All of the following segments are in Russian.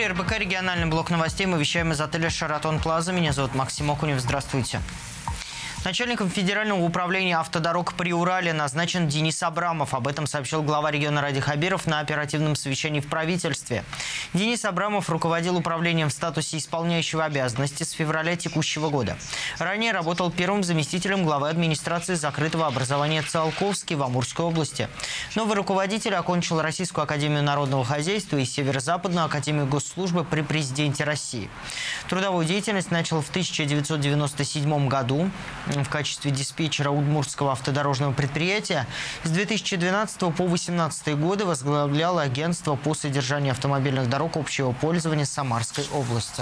эфире РБК, региональный блок новостей. Мы вещаем из отеля «Шаратон Плаза». Меня зовут Максим Окунев. Здравствуйте. Начальником Федерального управления автодорог Приуралья назначен Денис Абрамов. Об этом сообщил глава региона Ради Хабиров на оперативном совещании в правительстве. Денис Абрамов руководил управлением в статусе исполняющего обязанности с февраля текущего года. Ранее работал первым заместителем главы администрации закрытого образования Циолковский в Амурской области. Новый руководитель окончил Российскую академию народного хозяйства и Северо-Западную академию госслужбы при президенте России. Трудовую деятельность начал в 1997 году. В качестве диспетчера Удмуртского автодорожного предприятия с 2012 по 2018 годы возглавлял агентство по содержанию автомобильных дорог общего пользования Самарской области.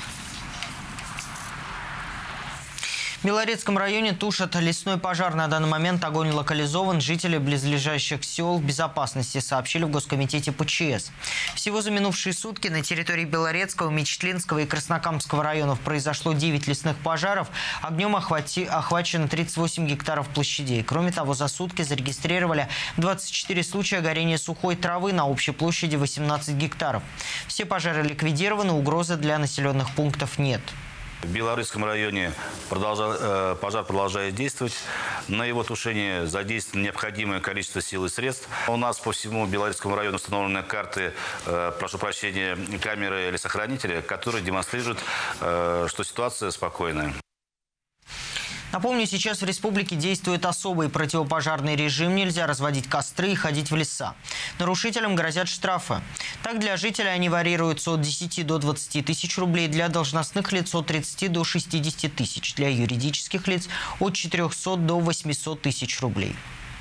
В Белорецком районе тушат лесной пожар. На данный момент огонь локализован. Жители близлежащих сел в безопасности, сообщили в Госкомитете ПЧС. Всего за минувшие сутки на территории Белорецкого, Мечетлинского и Краснокамского районов произошло 9 лесных пожаров. Огнем охвачено 38 гектаров площадей. Кроме того, за сутки зарегистрировали 24 случая горения сухой травы на общей площади 18 гектаров. Все пожары ликвидированы, угрозы для населенных пунктов нет. В Белорецком районе пожар продолжает действовать. На его тушение задействовано необходимое количество сил и средств. У нас по всему Белорецкому району установлены карты, камеры лесохранителя, которые демонстрируют, что ситуация спокойная. Напомню, сейчас в республике действует особый противопожарный режим. Нельзя разводить костры и ходить в леса. Нарушителям грозят штрафы. Так, для жителей они варьируются от 10 до 20 тысяч рублей, для должностных лиц от 30 до 60 тысяч, для юридических лиц от 400 до 800 тысяч рублей.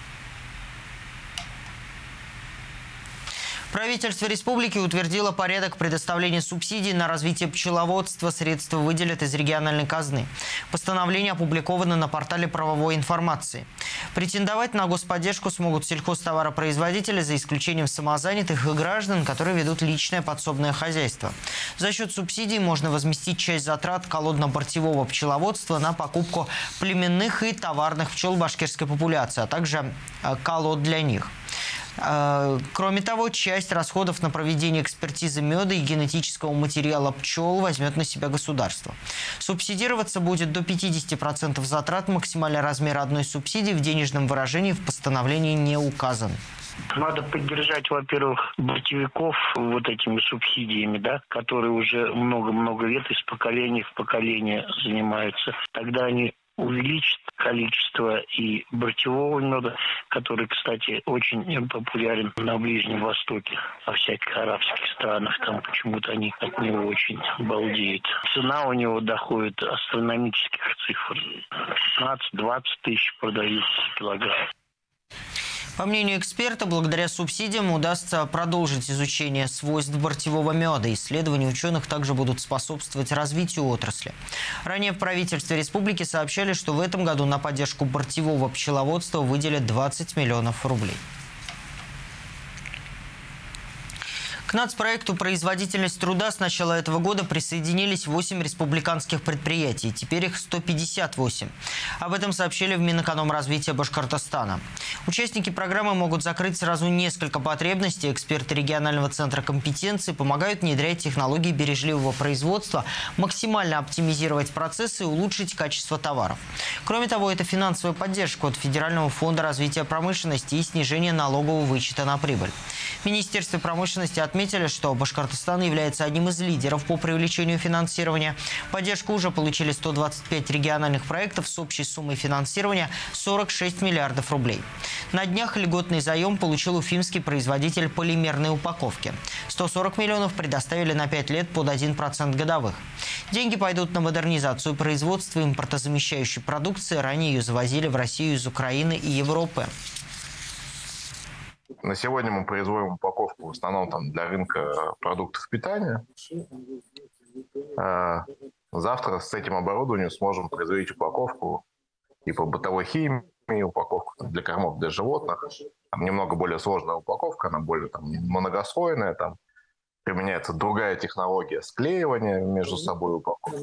Правительство республики утвердило порядок предоставления субсидий на развитие пчеловодства. Средства выделят из региональной казны. Постановление опубликовано на портале правовой информации. Претендовать на господдержку смогут сельхозтоваропроизводители, за исключением самозанятых и граждан, которые ведут личное подсобное хозяйство. За счет субсидий можно возместить часть затрат колодно-бортевого пчеловодства на покупку племенных и товарных пчел башкирской популяции, а также колод для них. Кроме того, часть расходов на проведение экспертизы меда и генетического материала пчел возьмет на себя государство. Субсидироваться будет до 50% затрат. Максимальный размер одной субсидии в денежном выражении в постановлении не указан. Надо поддержать, во-первых, бортовиков вот этими субсидиями, да, которые уже много-много лет из поколения в поколение занимаются. Тогда они увеличит количество и бортевого меда, который, кстати, очень популярен на Ближнем Востоке, во всяких арабских странах. Там почему-то они от него очень балдеют. Цена у него доходит астрономических цифр. 15-20 тысяч продаются килограмм. По мнению эксперта, благодаря субсидиям удастся продолжить изучение свойств бортевого меда. Исследования ученых также будут способствовать развитию отрасли. Ранее в правительстве республики сообщали, что в этом году на поддержку бортевого пчеловодства выделят 20 миллионов рублей. К нацпроекту «Производительность труда» с начала этого года присоединились 8 республиканских предприятий. Теперь их 158. Об этом сообщили в Минэкономразвития Башкортостана. Участники программы могут закрыть сразу несколько потребностей. Эксперты регионального центра компетенции помогают внедрять технологии бережливого производства, максимально оптимизировать процессы и улучшить качество товаров. Кроме того, это финансовая поддержка от Федерального фонда развития промышленности и снижение налогового вычета на прибыль. В Министерстве промышленности отметили, что Башкортостан является одним из лидеров по привлечению финансирования. Поддержку уже получили 125 региональных проектов с общей суммой финансирования 46 миллиардов рублей. На днях льготный заем получил уфимский производитель полимерной упаковки. 140 миллионов предоставили на 5 лет под 1% годовых. Деньги пойдут на модернизацию производства импортозамещающей продукции. Ранее ее завозили в Россию из Украины и Европы. На сегодня мы производим упаковку в основном для рынка продуктов питания. Завтра с этим оборудованием сможем производить упаковку и по бытовой химии, упаковку для кормов для животных. Там немного более сложная упаковка, она более многослойная, там применяется другая технология склеивания между собой упаковок.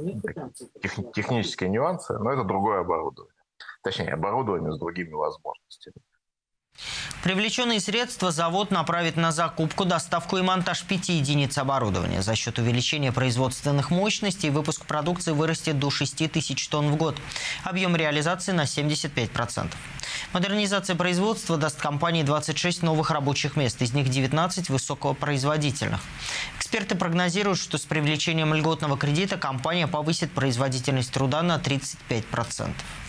Технические нюансы, но это другое оборудование. Точнее, оборудование с другими возможностями. Привлеченные средства завод направит на закупку, доставку и монтаж 5 единиц оборудования. За счет увеличения производственных мощностей выпуск продукции вырастет до 6 тысяч тонн в год. Объем реализации на 75%. Модернизация производства даст компании 26 новых рабочих мест, из них 19 высокопроизводительных. Эксперты прогнозируют, что с привлечением льготного кредита компания повысит производительность труда на 35%.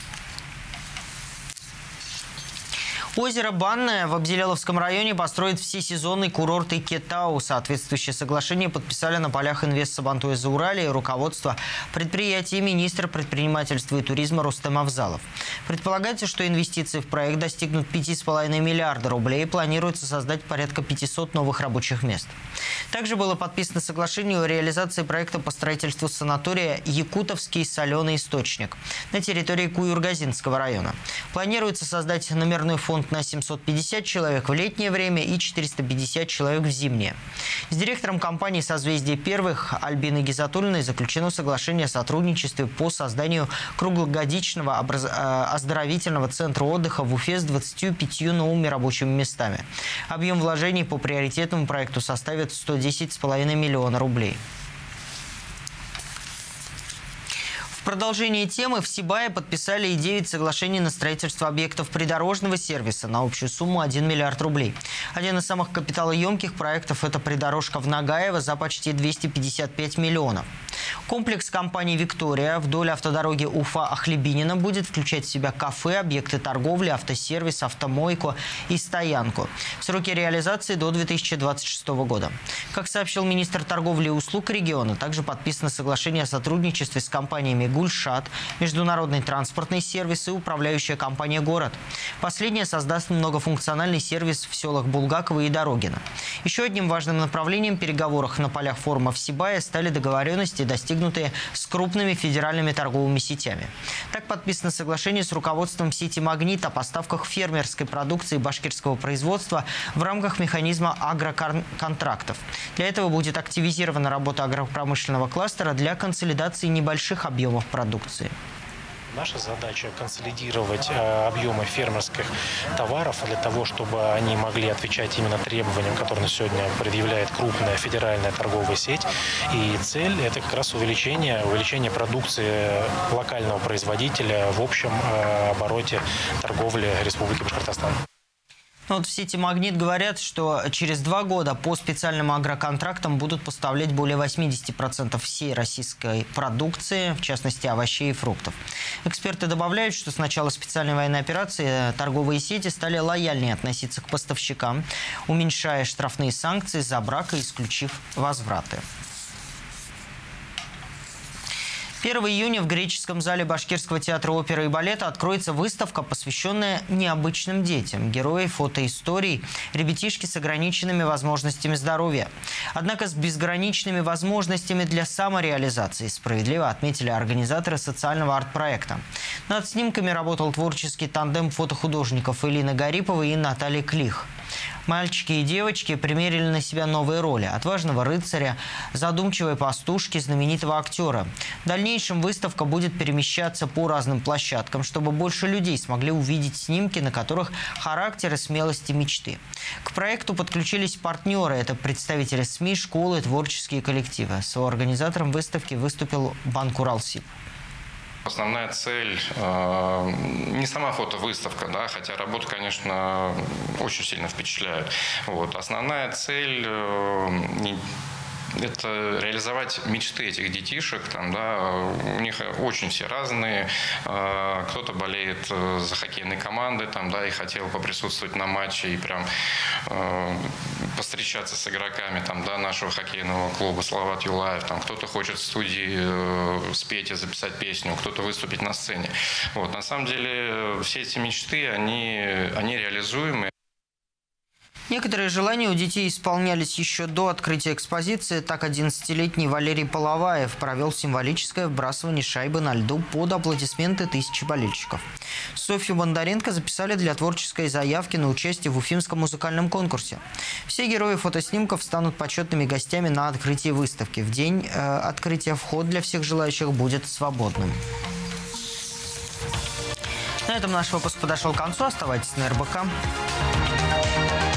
Озеро Банное в Абзелиловском районе построит всесезонный курорт Икетау. Соответствующее соглашение подписали на полях Инвестсабантуя-Зауралья и руководство предприятия министра предпринимательства и туризма Рустем Авзалов. Предполагается, что инвестиции в проект достигнут 5,5 миллиарда рублей и планируется создать порядка 500 новых рабочих мест. Также было подписано соглашение о реализации проекта по строительству санатория «Якутовский соленый источник» на территории Куюргазинского района. Планируется создать номерной фонд на 750 человек в летнее время и 450 человек в зимнее. С директором компании «Созвездие первых» Альбиной Гизатуллиной заключено соглашение о сотрудничестве по созданию круглогодичного оздоровительного центра отдыха в Уфе с 25 новыми рабочими местами. Объем вложений по приоритетному проекту составит 110,5 миллиона рублей. В продолжение темы в Сибае подписали и 9 соглашений на строительство объектов придорожного сервиса на общую сумму 1 миллиард рублей. Один из самых капиталоемких проектов – это придорожка в Нагаево за почти 255 миллионов. Комплекс компании «Виктория» вдоль автодороги Уфа-Ахлебинина будет включать в себя кафе, объекты торговли, автосервис, автомойку и стоянку. Сроки реализации до 2026 года. Как сообщил министр торговли и услуг региона, также подписано соглашение о сотрудничестве с компаниями «Гульшат», международный транспортный сервис и управляющая компания «Город». Последняя создаст многофункциональный сервис в селах Булгаково и Дорогино. Еще одним важным направлением переговоров на полях форума в Сибае стали договоренности, достигнутые с крупными федеральными торговыми сетями. Так подписано соглашение с руководством сети «Магнит» о поставках фермерской продукции башкирского производства в рамках механизма агроконтрактов. Для этого будет активизирована работа агропромышленного кластера для консолидации небольших объемов продукции. Наша задача – консолидировать объемы фермерских товаров для того, чтобы они могли отвечать именно требованиям, которые на сегодня предъявляет крупная федеральная торговая сеть. И цель – это как раз увеличение продукции локального производителя в общем обороте торговли Республики Башкортостан. Вот в сети «Магнит» говорят, что через 2 года по специальным агроконтрактам будут поставлять более 80% всей российской продукции, в частности овощей и фруктов. Эксперты добавляют, что с начала специальной военной операции торговые сети стали лояльнее относиться к поставщикам, уменьшая штрафные санкции за брак и исключив возвраты. 1 июня в греческом зале Башкирского театра оперы и балета откроется выставка, посвященная необычным детям, герои фотоисторий, ребятишки с ограниченными возможностями здоровья. Однако с безграничными возможностями для самореализации, справедливо отметили организаторы социального арт-проекта. Над снимками работал творческий тандем фотохудожников Элины Гариповой и Натальи Клих. Мальчики и девочки примерили на себя новые роли – отважного рыцаря, задумчивой пастушки, знаменитого актера. В дальнейшем выставка будет перемещаться по разным площадкам, чтобы больше людей смогли увидеть снимки, на которых характер и смелость и мечты. К проекту подключились партнеры – это представители СМИ, школы, творческие коллективы. Соорганизатором выставки выступил Банк Уралсиб. Основная цель не сама фотовыставка, да, хотя работы, конечно, очень сильно впечатляют. Вот. Основная цель это реализовать мечты этих детишек. Там, да, у них очень все разные. Кто-то болеет за хоккейные команды там, да, и хотел поприсутствовать на матче и прям постречаться с игроками там, да, нашего хоккейного клуба Салават Юлаев. Там, кто-то хочет в студии спеть и записать песню, кто-то выступить на сцене. Вот. На самом деле все эти мечты, они реализуемы. Некоторые желания у детей исполнялись еще до открытия экспозиции. Так 11-летний Валерий Половаев провел символическое вбрасывание шайбы на льду под аплодисменты тысячи болельщиков. Софью Бондаренко записали для творческой заявки на участие в Уфимском музыкальном конкурсе. Все герои фотоснимков станут почетными гостями на открытии выставки. В день открытия вход для всех желающих будет свободным. На этом наш выпуск подошел к концу. Оставайтесь на РБК.